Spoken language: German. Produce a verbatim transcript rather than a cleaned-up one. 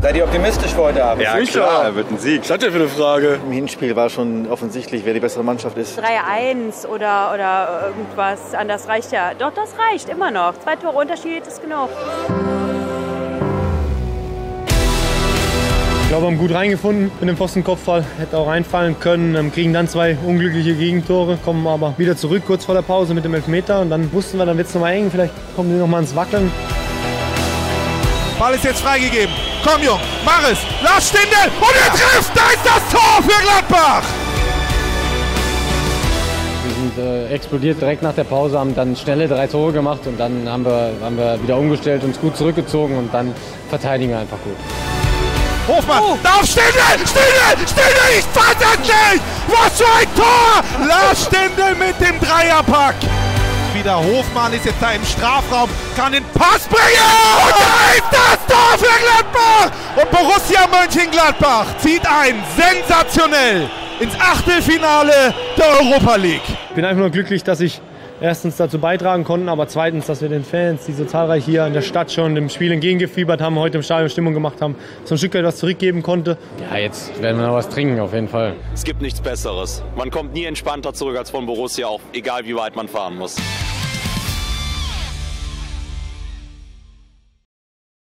Seid ihr optimistisch für heute Abend? Ja, klar, wird ein Sieg. Was hat der für eine Frage? Im Hinspiel war schon offensichtlich, wer die bessere Mannschaft ist. drei eins oder, oder irgendwas anders reicht ja. Doch, das reicht immer noch. Zwei Tore Unterschied ist genug. Ich glaube, wir haben gut reingefunden mit dem Pfostenkopfball. Hätte auch reinfallen können. Kriegen dann zwei unglückliche Gegentore, kommen aber wieder zurück kurz vor der Pause mit dem Elfmeter. Und dann wussten wir, dann wird es nochmal eng. Vielleicht kommen die nochmal ins Wackeln. Ball ist jetzt freigegeben. Komm, Jung, mach es. Lars Stindl und er trifft. Da ist das Tor für Gladbach. Wir sind äh, explodiert direkt nach der Pause, haben dann schnelle drei Tore gemacht und dann haben wir, haben wir wieder umgestellt, uns gut zurückgezogen und dann verteidigen wir einfach gut. Hofmann, oh. Da auf Stindl, Stindl, Stindl, ich fass das nicht! Was für ein Tor! Lars Stindl mit dem Dreierpack. Wieder Hofmann ist jetzt da im Strafraum, kann den Pass bringen! Und da ist das Tor für Gladbach! Und Borussia Mönchengladbach zieht ein, sensationell, ins Achtelfinale der Europa League. Ich bin einfach nur glücklich, dass ich erstens dazu beitragen konnten, aber zweitens, dass wir den Fans, die so zahlreich hier in der Stadt schon dem Spiel entgegengefiebert haben, heute im Stadion Stimmung gemacht haben, so ein Stück etwas zurückgeben konnte. Ja, jetzt werden wir noch was trinken, auf jeden Fall. Es gibt nichts Besseres. Man kommt nie entspannter zurück als von Borussia, auch egal wie weit man fahren muss.